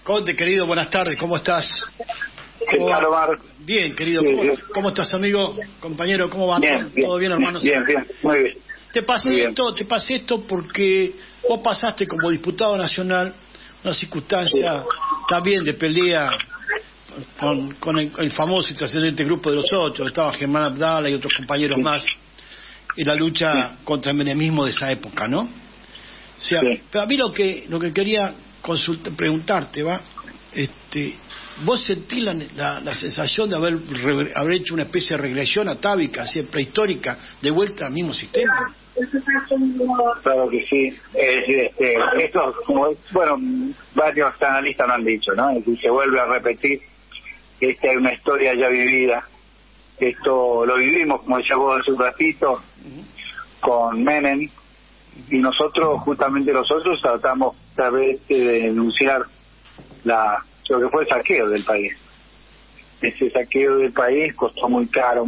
Conde, querido, buenas tardes, ¿cómo estás? ¿Qué tal, Omar? Bien, querido, ¿cómo estás, amigo, compañero? ¿Cómo va? Bien, bien. ¿Todo bien, hermano? Bien, muy bien. Te pasé esto porque vos pasaste como diputado nacional una circunstancia también de pelea con el famoso y trascendente Grupo de los Ocho. Estaba Germán Abdala y otros compañeros más en la lucha contra el menemismo de esa época, ¿no? O sea, pero a mí lo que quería preguntarte, ¿vos sentís la sensación de haber hecho una especie de regresión atávica, así prehistórica, de vuelta al mismo sistema? Claro que sí. Esto, varios analistas lo han dicho, ¿no? Y se vuelve a repetir. Esta es una historia ya vivida. Esto lo vivimos, como decía vos hace un ratito, con Menem, y nosotros, justamente nosotros, tratamos tal vez de denunciar lo que fue el saqueo del país. Ese saqueo del país costó muy caro,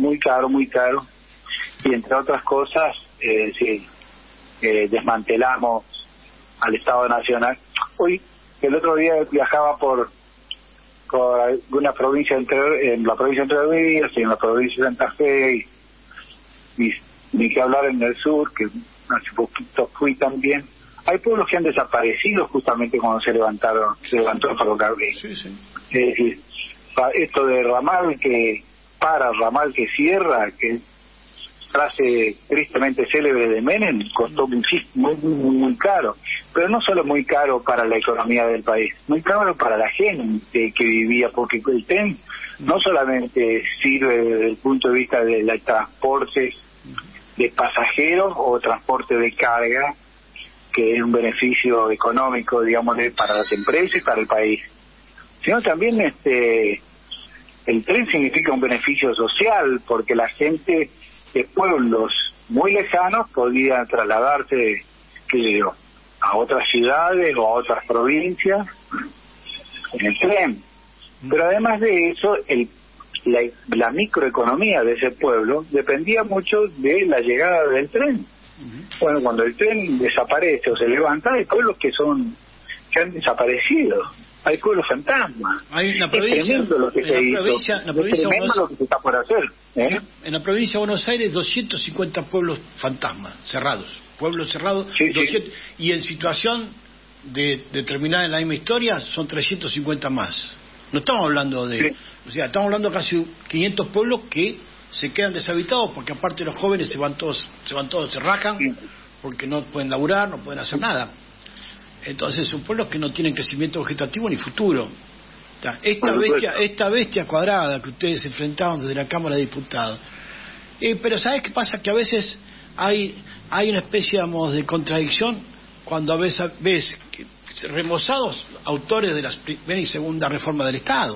y entre otras cosas, desmantelamos al Estado Nacional. Hoy, el otro día viajaba por alguna provincia en la provincia de Entre Ríos y en la provincia de Santa Fe, y ni que hablar en el sur, que hace poquito fui también. Hay pueblos que han desaparecido justamente cuando se levantó el ferrocarril. Sí. Es decir, esto de ramal que para, ramal que cierra, que frase tristemente célebre de Menem, costó muchísimo, muy caro. Pero no solo muy caro para la economía del país, muy caro para la gente que vivía, porque el tren no solamente sirve desde el punto de vista del transporte de pasajeros o transporte de carga, que es un beneficio económico, digamos, para las empresas y para el país, sino también el tren significa un beneficio social, porque la gente de pueblos muy lejanos podía trasladarse, a otras ciudades o a otras provincias en el tren. Pero además de eso, la microeconomía de ese pueblo dependía mucho de la llegada del tren. Bueno, cuando el tren desaparece o se levanta, hay pueblos que han desaparecido. Hay pueblos fantasmas. Hay una provincia, es tremendo lo que se hizo. Es tremendo lo que se está por hacer. En la provincia de Buenos Aires, 250 pueblos fantasmas, cerrados. Pueblos cerrados, 200, y en situación de terminar en la misma historia, son 350 más. No estamos hablando o sea, estamos hablando de casi 500 pueblos que se quedan deshabitados, porque aparte los jóvenes se van todos, se rajan, porque no pueden laburar, no pueden hacer nada. Entonces son pueblos que no tienen crecimiento vegetativo ni futuro. Esta bestia cuadrada que ustedes enfrentaron desde la Cámara de Diputados. Pero ¿sabes qué pasa? Que a veces hay una especie, digamos, de contradicción cuando a veces ves que remozados autores de las primera y segunda reforma del Estado,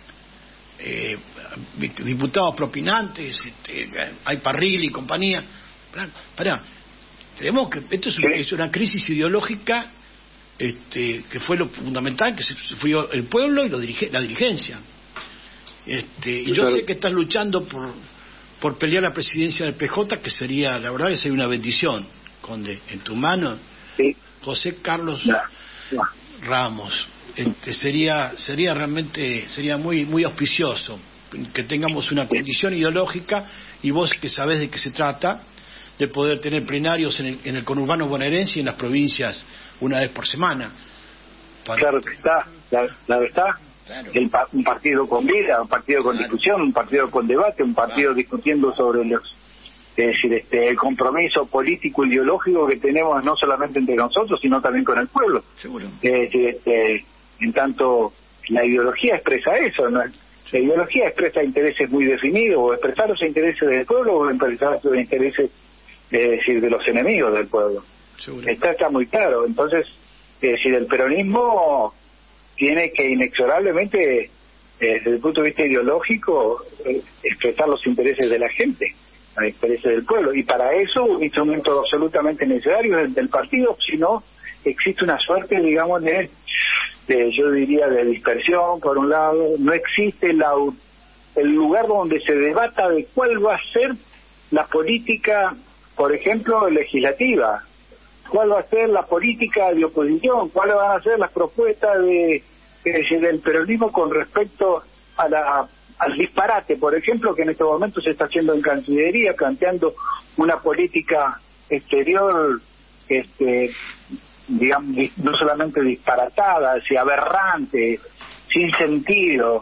diputados propinantes, hay Parril y compañía. Tenemos que esto es una crisis ideológica, que fue lo fundamental, que se sufrió el pueblo y la dirigencia. Y yo sé que estás luchando por pelear la presidencia del PJ, que sería, la verdad, que sería una bendición, Conde, en tu mano. José Carlos Ramos. Sería realmente muy auspicioso que tengamos una condición ideológica, y vos que sabés de qué se trata, de poder tener plenarios en el conurbano bonaerense y en las provincias una vez por semana. Claro que está, la verdad. Claro. Un partido con vida, un partido con discusión, un partido con debate, un partido discutiendo sobre el compromiso político ideológico que tenemos no solamente entre nosotros, sino también con el pueblo. Seguro. En tanto, la ideología expresa eso, ¿no? La ideología expresa intereses muy definidos, o expresar los intereses del pueblo, o expresar los intereses de los enemigos del pueblo. Está muy claro. Entonces, el peronismo tiene que inexorablemente, desde el punto de vista ideológico, expresar los intereses de la gente, los intereses del pueblo, y para eso un instrumento absolutamente necesario es el del partido. Si no, existe una suerte, digamos, yo diría, de dispersión. Por un lado, no existe el lugar donde se debata de cuál va a ser la política, por ejemplo, legislativa, cuál va a ser la política de oposición, cuáles van a ser las propuestas de es decir, del peronismo con respecto al disparate, por ejemplo, que en este momento se está haciendo en Cancillería, planteando una política exterior, digamos, no solamente disparatada, sino aberrante, sin sentido,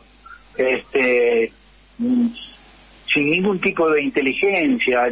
sin ningún tipo de inteligencia,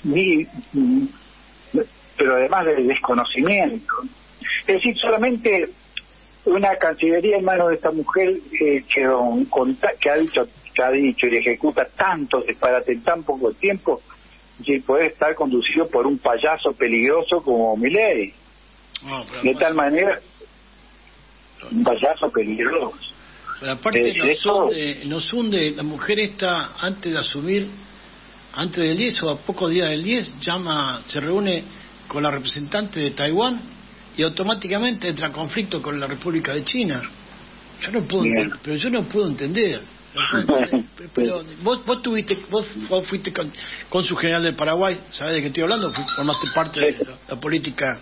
pero además de desconocimiento. Es decir, solamente una Cancillería en manos de esta mujer que ha dicho y ejecuta tantos disparates en tan poco tiempo, y puede estar conducido por un payaso peligroso como Milei. De tal manera, un payaso peligroso. Pero aparte nos hunde, la mujer esta, antes de asumir, antes del 10 o a pocos días del 10, se reúne con la representante de Taiwán y automáticamente entra en conflicto con la República de China. Yo no puedo entender. Pero vos fuiste cónsul general del Paraguay, ¿sabés de qué estoy hablando? Formaste parte de la política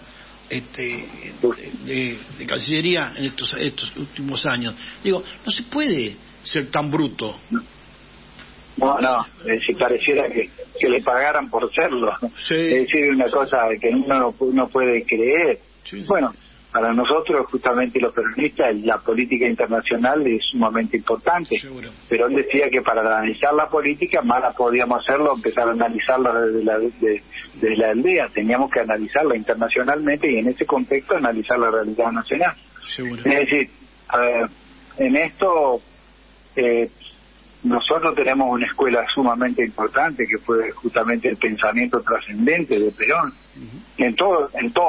de Cancillería en estos últimos años. Digo, no se puede ser tan bruto. No, si pareciera que le pagaran por serlo. Sí. Es decir, una cosa que uno no puede creer. Sí. Bueno, para nosotros, justamente los peronistas, la política internacional es sumamente importante. Seguro. Pero él decía que para analizar la política, más la podíamos hacerlo, empezar a analizarla desde la aldea. Teníamos que analizarla internacionalmente y en ese contexto analizar la realidad nacional. Seguro. Es decir, en esto nosotros tenemos una escuela sumamente importante que fue justamente el pensamiento trascendente de Perón. En todo,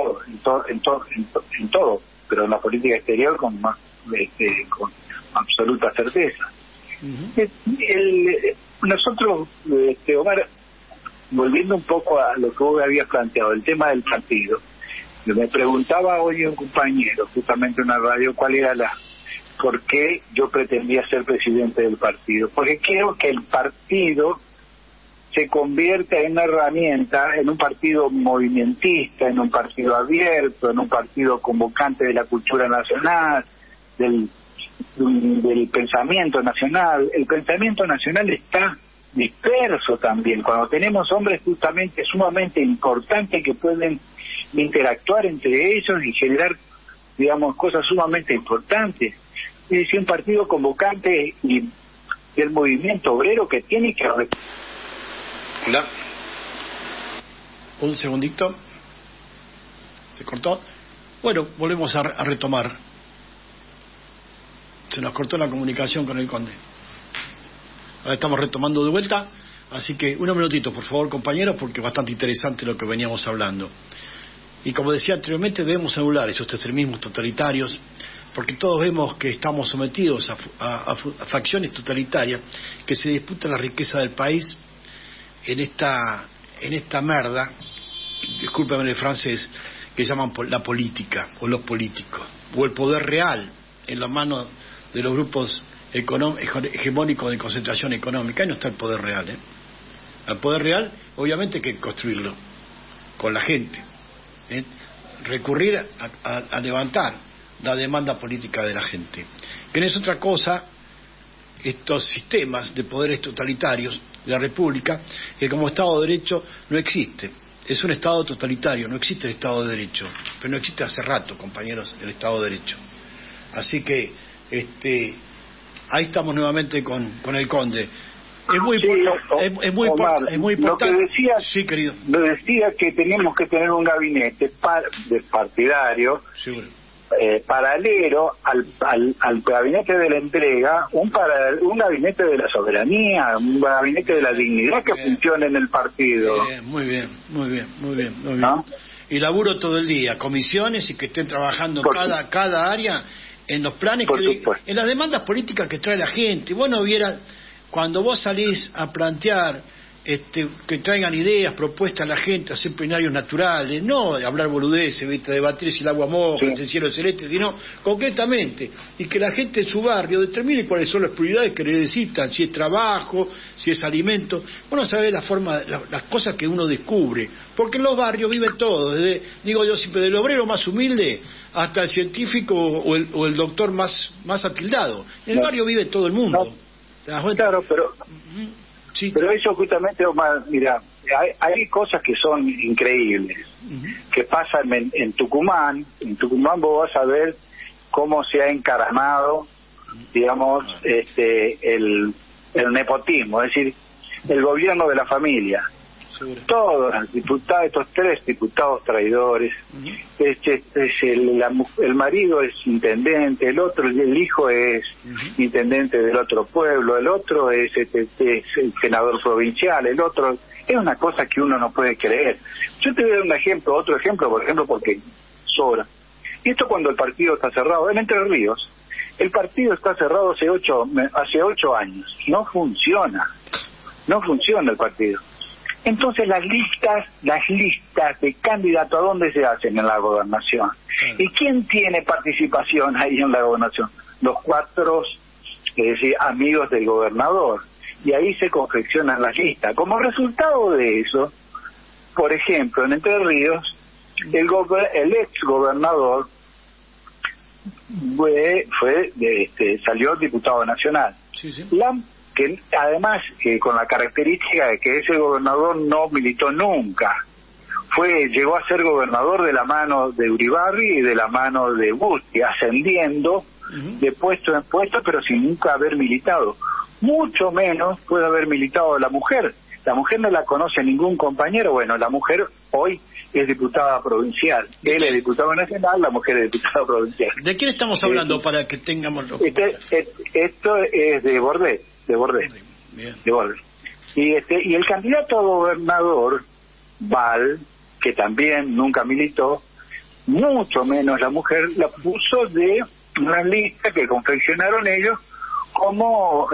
pero en la política exterior con absoluta certeza. Nosotros, Omar, volviendo un poco a lo que vos habías planteado, el tema del partido, me preguntaba hoy un compañero, justamente en una radio, cuál era por qué yo pretendía ser presidente del partido. Porque quiero que el partido se convierta en una herramienta, en un partido movimentista, en un partido abierto, en un partido convocante de la cultura nacional, del pensamiento nacional. El pensamiento nacional está disperso también. Cuando tenemos hombres justamente sumamente importantes que pueden interactuar entre ellos y generar, digamos, cosas sumamente importantes. Es decir, un partido convocante y del movimiento obrero que tiene que... Hola. Un segundito. Se cortó. Bueno, volvemos a retomar. Se nos cortó la comunicación con el conde. Ahora estamos retomando de vuelta. Así que unos minutitos, por favor, compañeros, porque es bastante interesante lo que veníamos hablando. Y como decía anteriormente, debemos anular esos extremismos totalitarios, porque todos vemos que estamos sometidos a facciones totalitarias que se disputan la riqueza del país en esta merda, discúlpame el francés, que llaman la política o los políticos, o el poder real en las manos de los grupos hegemónicos de concentración económica. Ahí no está el poder real, El poder real, obviamente, hay que construirlo con la gente, recurrir a levantar la demanda política de la gente, que no es otra cosa estos sistemas de poderes totalitarios de la República, que como Estado de Derecho no existe. Es un Estado totalitario, no existe el Estado de Derecho, pero no existe hace rato, compañeros, el Estado de Derecho. Así que ahí estamos nuevamente con el conde. Es muy importante. Lo que decía, sí, querido. Lo decía que teníamos que tener un gabinete partidario, seguro, paralelo al gabinete de la entrega, un gabinete de la soberanía, un gabinete de la dignidad que funcione en el partido. Muy bien. ¿No? Y laburo todo el día, comisiones y que estén trabajando cada área en los planes, en las demandas políticas que trae la gente. Vos no vieras, cuando vos salís a plantear que traigan ideas, propuestas a la gente, hacer plenarios naturales, no hablar boludeces, debatir si el agua moja, si el cielo es celeste, sino concretamente, y que la gente en su barrio determine cuáles son las prioridades que necesitan, si es trabajo, si es alimento. Uno sabe las cosas que uno descubre, porque en los barrios viven todos, digo yo siempre, del obrero más humilde hasta el científico o el doctor más atildado. En el barrio vive todo el mundo. ¿Te das cuenta? Claro, pero... Sí. Pero eso justamente, Omar, mira, hay cosas que son increíbles, que pasan en Tucumán. En Tucumán vos vas a ver cómo se ha encaramado, digamos, el nepotismo, es decir, el gobierno de la familia. Seguro. Todos los diputados, estos 3 diputados traidores, el marido es intendente, el hijo es intendente del otro pueblo, el otro es el senador provincial, el otro es una cosa que uno no puede creer. Yo te voy a dar otro ejemplo, por ejemplo, porque sobra. Y esto cuando el partido está cerrado, en Entre Ríos, el partido está cerrado hace 8 años, no funciona el partido. Entonces las listas de candidatos, ¿a dónde se hacen? En la gobernación. ¿Y quién tiene participación ahí en la gobernación? Los 4, es decir, amigos del gobernador. Y ahí se confeccionan las listas. Como resultado de eso, por ejemplo, en Entre Ríos, el ex gobernador salió diputado nacional. Sí. Que además con la característica de que ese gobernador no militó nunca, llegó a ser gobernador de la mano de Uribarri y de la mano de Busti, ascendiendo de puesto en puesto, pero sin nunca haber militado. Mucho menos puede haber militado la mujer. La mujer no la conoce ningún compañero. Bueno, la mujer hoy es diputada provincial. Él es diputado nacional, la mujer es diputada provincial. ¿De quién estamos hablando para que tengamos esto es de Bordet. Bien. De Bordet. Y el candidato a gobernador, Val, que también nunca militó, mucho menos la mujer, la puso de una lista que confeccionaron ellos como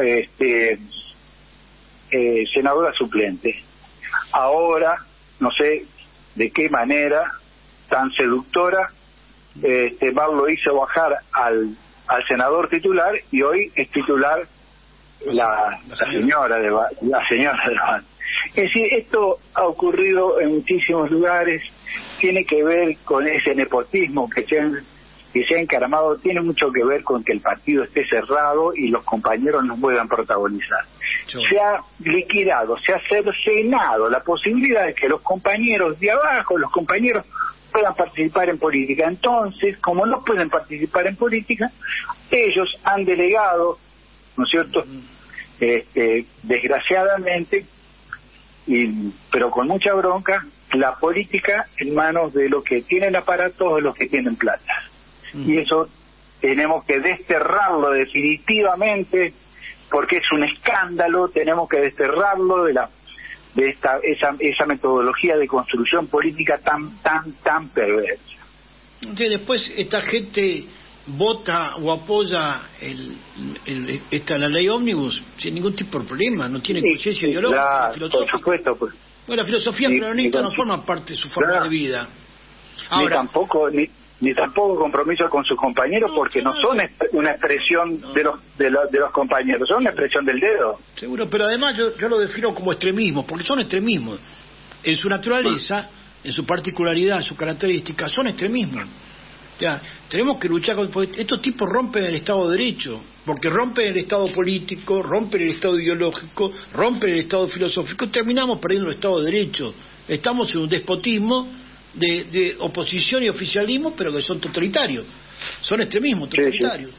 senadora suplente. Ahora, no sé de qué manera tan seductora, Val lo hizo bajar al senador titular, y hoy es titular la señora de Val. Es decir, esto ha ocurrido en muchísimos lugares, tiene que ver con ese nepotismo que se ha encaramado, tiene mucho que ver con que el partido esté cerrado y los compañeros no puedan protagonizar. Se ha liquidado, se ha cercenado la posibilidad de que los compañeros de abajo, puedan participar en política. Entonces, como no pueden participar en política, ellos han delegado, ¿no es cierto?, desgraciadamente, pero con mucha bronca, la política en manos de los que tienen aparatos, de los que tienen plata. Y eso tenemos que desterrarlo definitivamente, porque es un escándalo. Tenemos que desterrarlo de esa metodología de construcción política tan perversa. Después esta gente vota o apoya la ley ómnibus sin ningún tipo de problema, no tiene conciencia ideológica, filosófica. Por supuesto, pues. Bueno, la filosofía peronista no forma parte de su forma de vida. Ahora, ni tampoco compromiso con sus compañeros, porque no son una expresión de los compañeros, son una expresión del dedo. Seguro, pero además yo lo defino como extremismo, porque son extremismos. En su naturaleza, en su particularidad, en su característica, son extremismos. Ya, tenemos que luchar porque estos tipos rompen el Estado de Derecho, porque rompen el Estado político, rompen el Estado ideológico, rompen el Estado filosófico, y terminamos perdiendo el Estado de Derecho. Estamos en un despotismo de oposición y oficialismo, pero que son totalitarios, son extremismos totalitarios.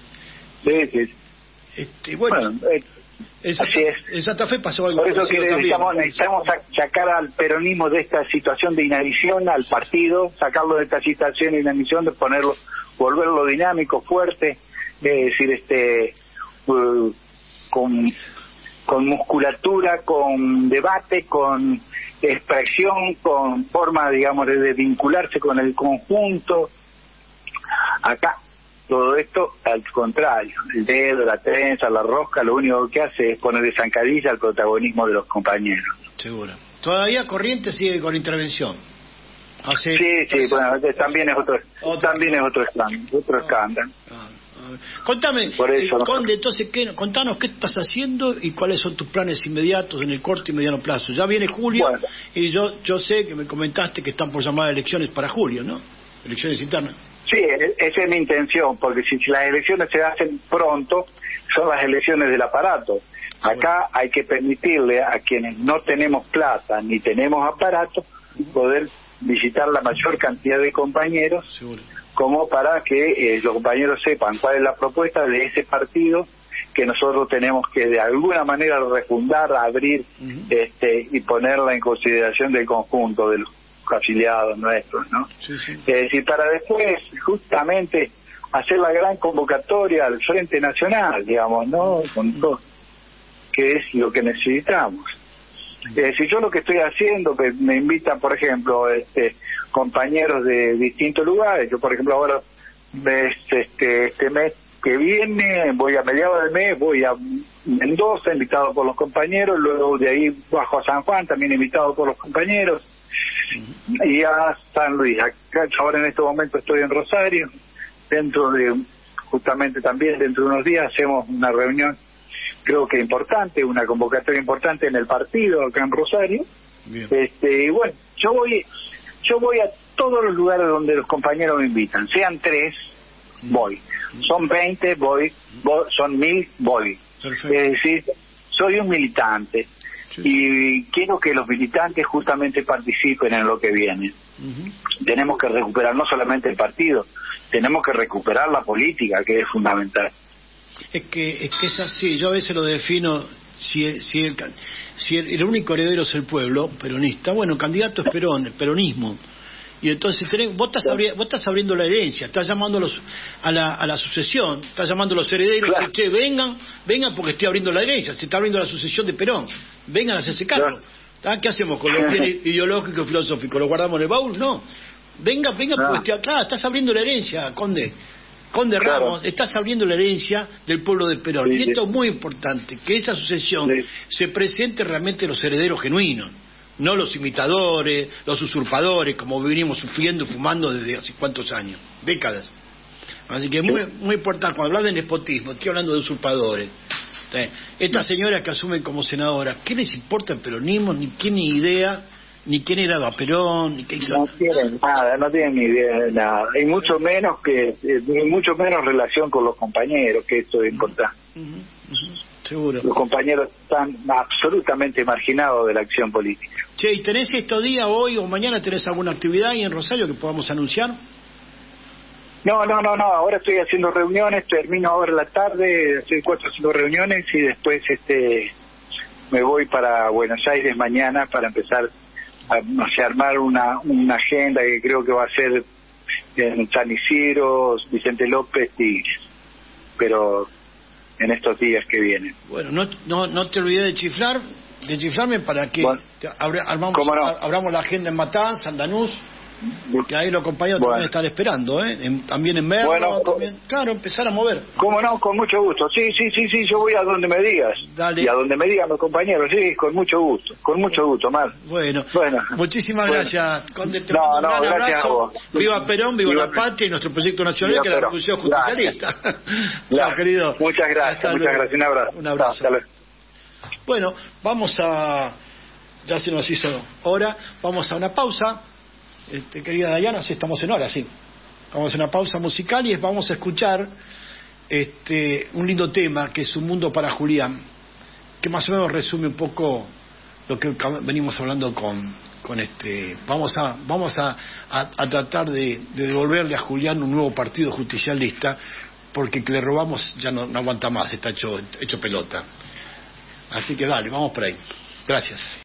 Sí. Bueno, en Santa Fe pasó algo. Por eso que necesitamos sacar al peronismo de esta situación de inanición, al partido, sacarlo de esta situación de inanición, de volverlo dinámico, fuerte, es decir, con musculatura, con debate, con expresión, con forma, digamos, de vincularse con el conjunto. Acá todo esto, al contrario, el dedo, la trenza, la rosca, lo único que hace es poner de zancadilla al protagonismo de los compañeros. Seguro. Todavía Corrientes sigue con intervención. Sí, bueno, también es otro escándalo. Contame, por eso, Conde, entonces, contanos qué estás haciendo y cuáles son tus planes inmediatos en el corto y mediano plazo. Ya viene julio, bueno, y yo sé que me comentaste que están por llamar elecciones para julio, ¿no? Elecciones internas. Sí, esa es mi intención, porque si las elecciones se hacen pronto, son las elecciones del aparato. Acá hay que permitirle a quienes no tenemos plata ni tenemos aparato poder visitar la mayor cantidad de compañeros, seguro, como para que los compañeros sepan cuál es la propuesta de ese partido que nosotros tenemos que de alguna manera refundar, abrir y ponerla en consideración del conjunto de los afiliados nuestros, ¿no? Sí. Es decir, para después justamente hacer la gran convocatoria al Frente Nacional, digamos, ¿no? Con todo, que es lo que necesitamos. Es decir, yo lo que estoy haciendo, que me invitan, por ejemplo, compañeros de distintos lugares. Yo, por ejemplo, ahora este mes que viene, voy a mediados del mes, voy a Mendoza, invitado por los compañeros, luego de ahí bajo a San Juan, también invitado por los compañeros, y a San Luis. Acá, ahora en este momento estoy en Rosario, justamente también dentro de unos días hacemos una reunión, creo que importante, una convocatoria importante en el partido acá en Rosario. Bien. Y bueno, yo voy a todos los lugares donde los compañeros me invitan, sean 3, voy, son 20, voy, son 1000, voy. Perfecto. Es decir, soy un militante. Sí. Y quiero que los militantes justamente participen en lo que viene. Tenemos que recuperar no solamente el partido, tenemos que recuperar la política, que es fundamental. Es que es así, yo a veces lo defino, si el único heredero es el pueblo peronista, bueno, candidato es Perón, el peronismo. Y entonces vos estás abriendo la herencia, estás llamando a la sucesión, estás llamando a los herederos, claro. Que vengan porque estoy abriendo la herencia, se está abriendo la sucesión de Perón, vengan a hacerse cargo. Claro. ¿Qué hacemos con los bienes ideológicos y filosóficos? ¿Lo guardamos en el baúl? No. Venga, porque acá estás abriendo la herencia, Conde Ramos, estás abriendo la herencia del pueblo de Perón. Sí, y esto es muy importante, que esa sucesión se presente realmente los herederos genuinos, no los imitadores, los usurpadores, como venimos sufriendo, fumando desde hace cuántos años, décadas. Así que es muy importante, cuando hablas de nepotismo, estoy hablando de usurpadores. Estas señoras que asumen como senadoras, ¿qué les importa el peronismo? Ni tienen idea, ni quién era Perón, ni qué hizo. No tienen nada, no tienen ni idea de nada. Y mucho menos relación con los compañeros, que esto es importante. Seguro. Los compañeros están absolutamente marginados de la acción política. Che, ¿y tenés estos días, hoy o mañana, tenés alguna actividad ahí en Rosario que podamos anunciar? No, ahora estoy haciendo reuniones, termino ahora en la tarde, estoy 4 o 5 reuniones y después me voy para Buenos Aires mañana para empezar a armar una agenda que creo que va a ser en San Isidro, Vicente López, Tigres, pero en estos días que vienen. Bueno, no te olvides de chiflarme para que abramos la agenda en Matanza, en Lanús, que ahí los compañeros también están esperando, también en Merlo, claro, empezar a mover. ¿Cómo no? Con mucho gusto. Sí, yo voy a donde me digas. Dale. Y a donde me digan los compañeros, sí, con mucho gusto, Mar. Bueno. Muchísimas gracias, Conde, te mando un gran abrazo. Viva Perón, viva la patria y nuestro proyecto nacional, que es la Revolución Justicialista. Chao, querido. Muchas gracias, un abrazo. Bueno, ya se nos hizo hora, vamos a una pausa. Querida Dayana, sí, estamos en hora, sí. Vamos a una pausa musical y vamos a escuchar un lindo tema que es Un Mundo para Julián, que más o menos resume un poco lo que venimos hablando con vamos a tratar de devolverle a Julián un nuevo partido justicialista, porque que le robamos ya no aguanta más, está hecho pelota. Así que dale, vamos por ahí. Gracias.